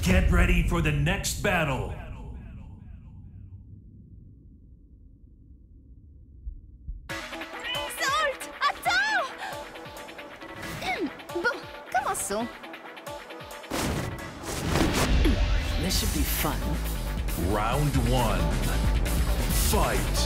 Get ready for the next battle. Salt! Attends! Bon, commençons. This should be fun. Round 1. Fight.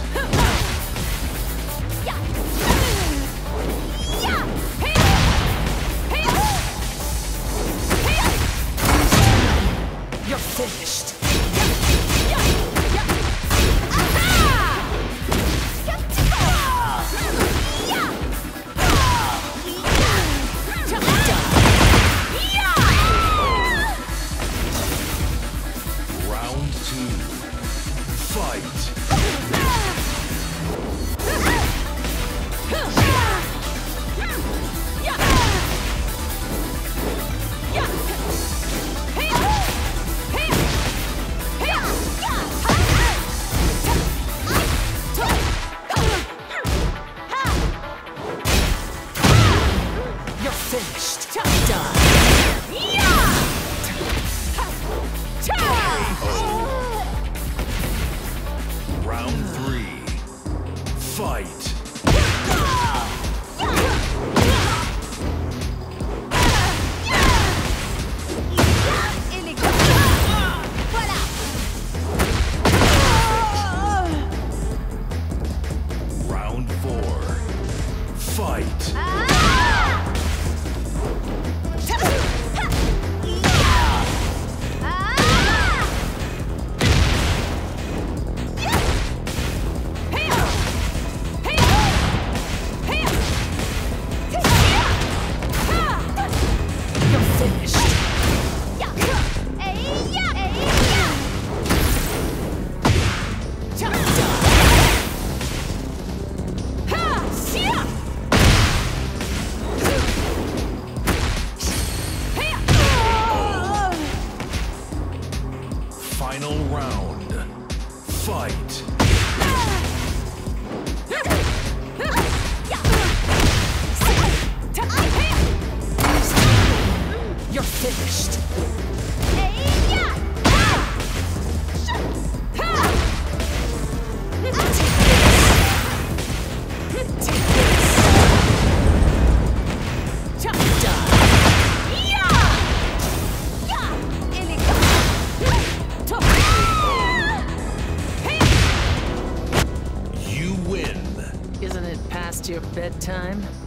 You're finished. Round 2. Fight. You're finished. Done. Round 3. Fight. Round 4. Fight. You're finished. Final round. Fight. You're finished. You win. Isn't it past your bedtime?